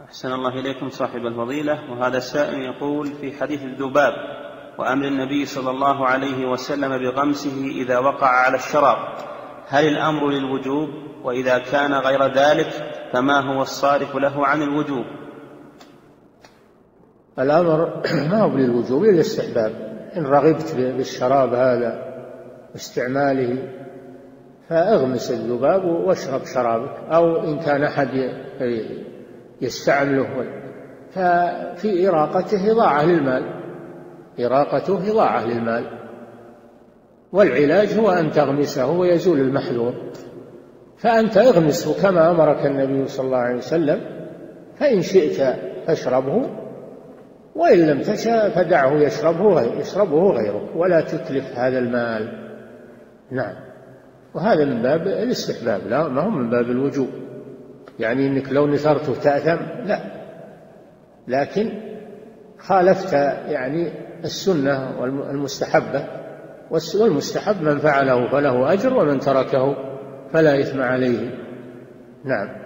أحسن الله إليكم صاحب الفضيلة. وهذا السائل يقول: في حديث الذباب وأمر النبي صلى الله عليه وسلم بغمسه إذا وقع على الشراب، هل الأمر للوجوب؟ وإذا كان غير ذلك فما هو الصارف له عن الوجوب؟ الأمر ما هو للوجوب، للاستحباب. إن رغبت بالشراب هذا واستعماله فاغمس الذباب واشرب شرابك، أو إن كان أحد يستعمله ففي إراقته إضاعة للمال، إراقته إضاعة للمال. والعلاج هو أن تغمسه ويزول المحذور، فأنت اغمسه كما أمرك النبي صلى الله عليه وسلم، فإن شئت فاشربه، وإن لم تشاء فدعه يشربه غيرك، ولا تتلف هذا المال. نعم. وهذا من باب الاستحباب، لا ما هو من باب الوجوب، يعني إنك لو نثرته تأثم، لا، لكن خالفت يعني السنة المستحبة، والمستحب من فعله فله أجر، ومن تركه فلا إثم عليه. نعم.